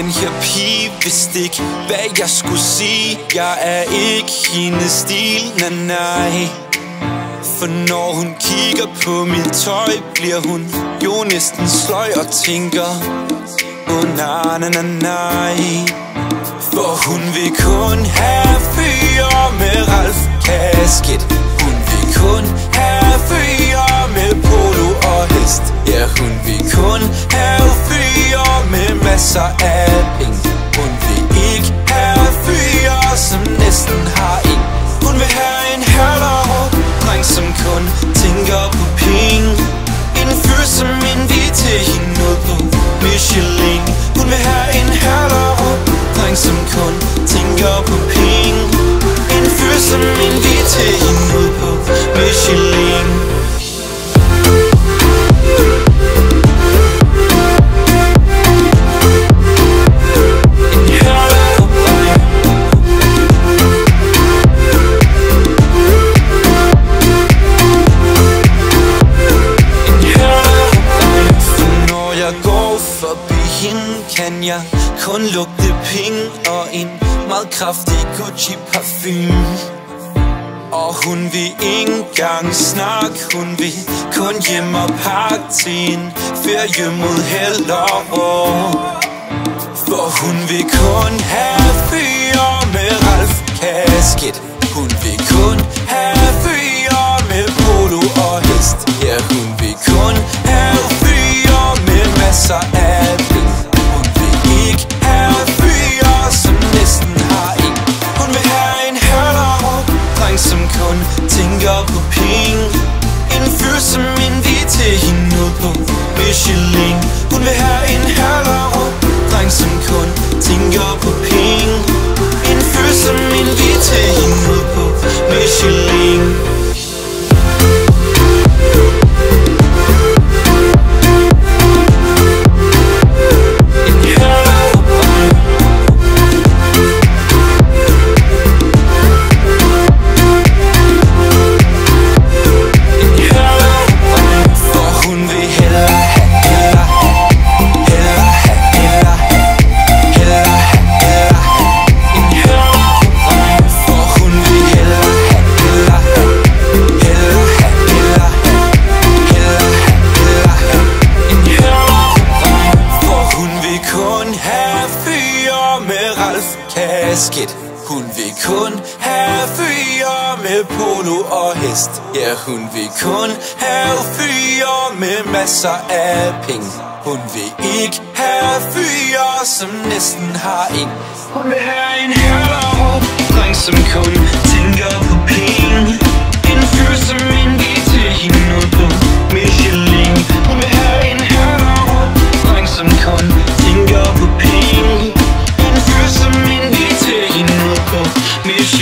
Den her pige vidste ikke, hvad jeg skulle sige. Jeg er ikke hendes stil, nej. For når hun kigger på mit tøj, bliver hun jo næsten sløj og tænker nej. For hun vil kun have fyre med Ralf kasket. Hun vil kun have fyre med polo og hest. Ja, hun vil kun have fyre med masser af penge. Hun vil ikke have fyre, som næsten har en. Hun vil have en halvårig dreng, som kun tænker på penge. En fyr, som inviterer hende ud på Michelin. Hun vil have en halvårig dreng, som kun tænker på penge. En fyr, som inviterer hende ud på Michelin. Kan jeg kun lugte penge og en meget kraftig Gucci parfume. Og hun vil ikke engang snakke, hun vil kun hjem og pakke til en ferie mod Hellerup. For hun vil kun have fyre med Ralf kasket. Hun vil kun have fyre med polo og hest. Ja, hun vil kun have fyre med masser af penge. Ikke have fyre, som næsten har en. Hun vil have en halvårig dreng, som kun tænker på penge. En fyr, som inviterer hende ud på Michelin. Hun vil have en halvårig dreng, som kun tænker på penge. En fyr, som inviterer hende ud på Michelin. Hun vil kun have fyre med polo og hest. Ja, hun vil kun have fyre med masser af penge. Hun vil ikke have fyre, som næsten har en. Hun vil have en halvårig dreng, som kun tænker på penge. En fyr, som inviterer hende ud på Michelin. Hun vil have en halvårig dreng, som kun tænker på penge. En fyr, som inviterer hende ud på Michelin.